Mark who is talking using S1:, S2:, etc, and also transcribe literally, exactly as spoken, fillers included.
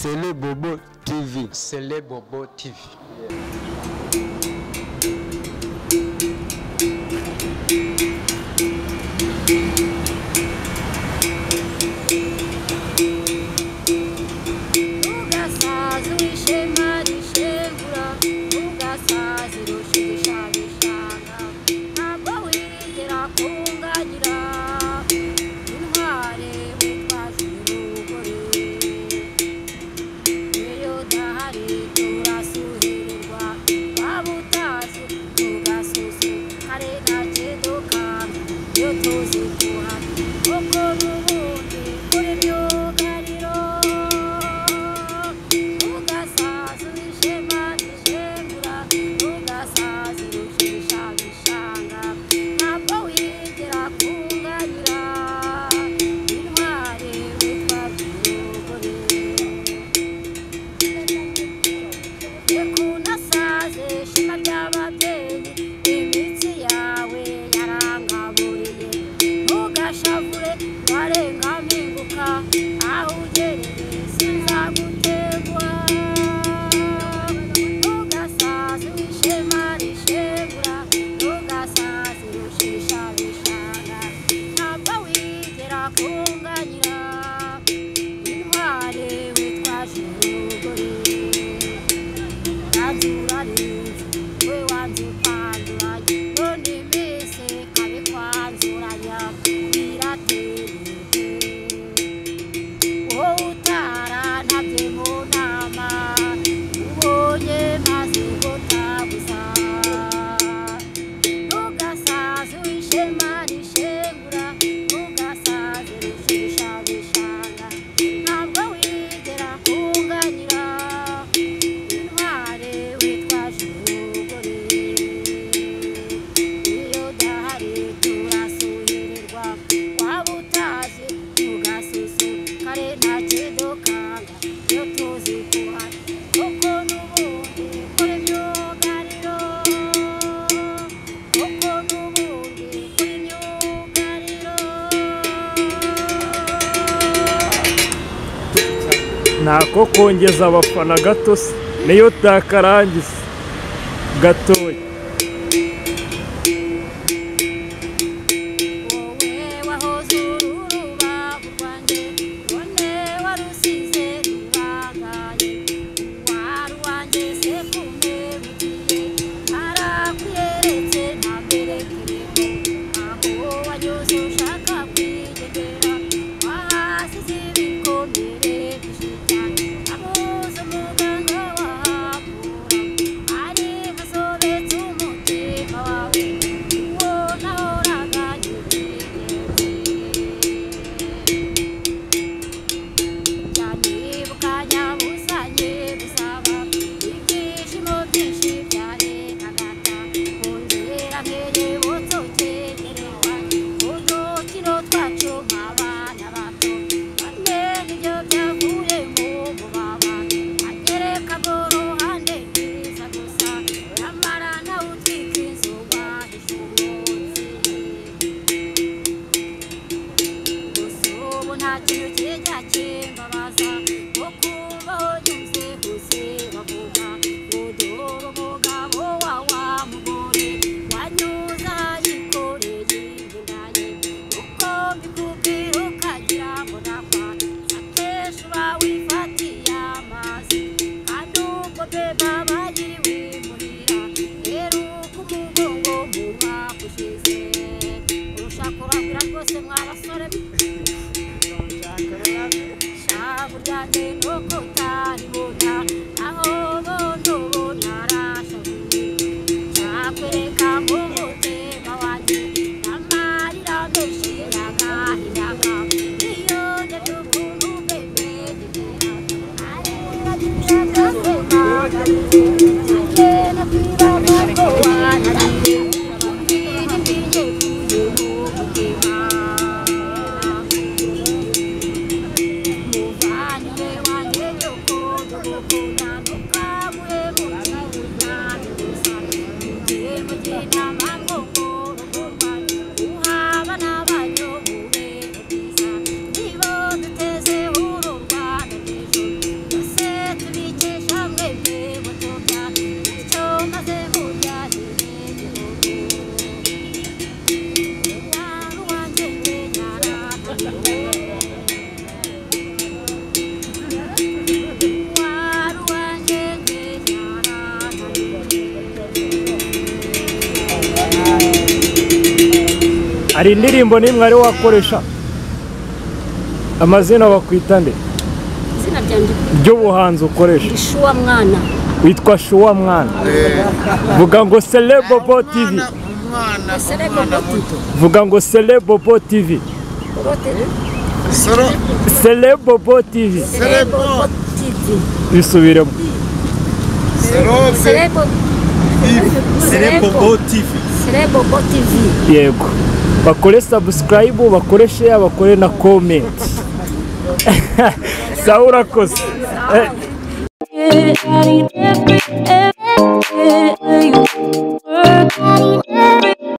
S1: C'est le Bobo T V.
S2: C'est le Bobo T V.
S3: Nako kongeza abafana gato se niyo takarangiza gatoya.
S4: It's
S3: Ari indirimbo nimwe ari wakoresha amazina bakwita nde?
S2: Izina ryanje
S3: ry'ubuhanzi ukoresha.
S2: Shuwa mwana.
S3: Witwa Shuwa mwana. Vuga ngo Celebobo T V. Vuga ngo Celebobo T V. Celebobo T V.
S2: Celebobo T V.
S3: Bisubiremo.
S2: Celebobo
S4: Celebobo T V.
S2: Celebobo T V.
S3: Yego. Bakore subscribe, bakore share, bakore na comment. Saura kosa. Eh.